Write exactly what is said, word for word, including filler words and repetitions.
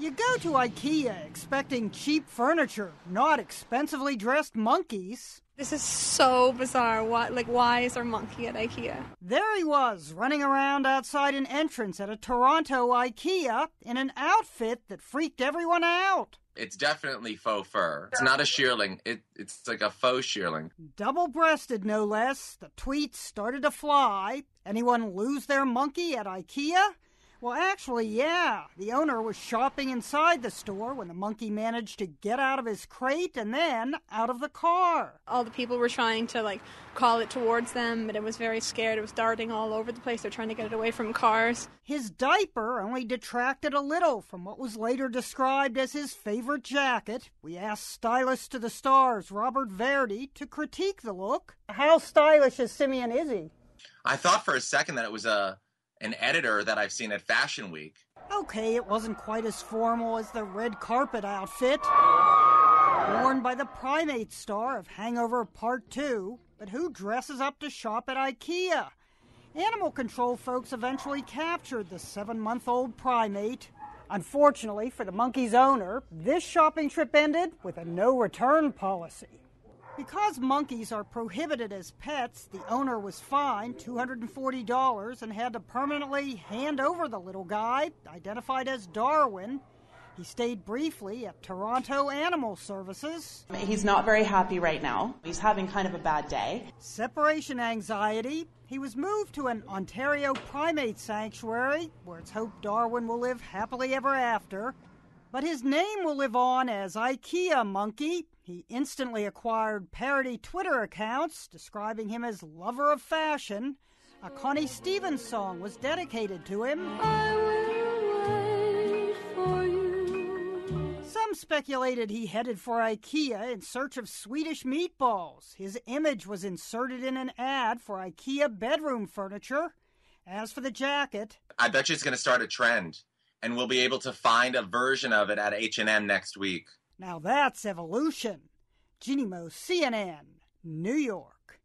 You go to IKEA expecting cheap furniture, not expensively dressed monkeys. This is so bizarre. What, like, why is there a monkey at IKEA? There he was, running around outside an entrance at a Toronto IKEA in an outfit that freaked everyone out. It's definitely faux fur. It's not a shearling. It, it's like a faux shearling. Double-breasted, no less. The tweets started to fly. Anyone lose their monkey at IKEA? Well, actually, yeah. The owner was shopping inside the store when the monkey managed to get out of his crate and then out of the car. All the people were trying to, like, call it towards them, but it was very scared. It was darting all over the place. They're trying to get it away from cars. His diaper only detracted a little from what was later described as his favorite jacket. We asked stylist to the stars, Robert Verdi, to critique the look. How stylish as Simeon is he? I thought for a second that it was a... an editor that I've seen at Fashion Week. Okay, it wasn't quite as formal as the red carpet outfit worn by the primate star of Hangover Part two, but who dresses up to shop at IKEA? Animal control folks eventually captured the seven-month-old primate. Unfortunately for the monkey's owner, this shopping trip ended with a no-return policy. Because monkeys are prohibited as pets, the owner was fined two hundred forty dollars and had to permanently hand over the little guy, identified as Darwin. He stayed briefly at Toronto Animal Services. He's not very happy right now. He's having kind of a bad day. Separation anxiety. He was moved to an Ontario primate sanctuary, where it's hoped Darwin will live happily ever after. But his name will live on as IKEA Monkey. He instantly acquired parody Twitter accounts describing him as lover of fashion. A Connie Stevens song was dedicated to him. I will wait for you. Some speculated he headed for IKEA in search of Swedish meatballs. His image was inserted in an ad for IKEA bedroom furniture. As for the jacket... I bet you it's going to start a trend, and we'll be able to find a version of it at H and M next week. Now that's evolution. Ginny Mo, C N N, New York.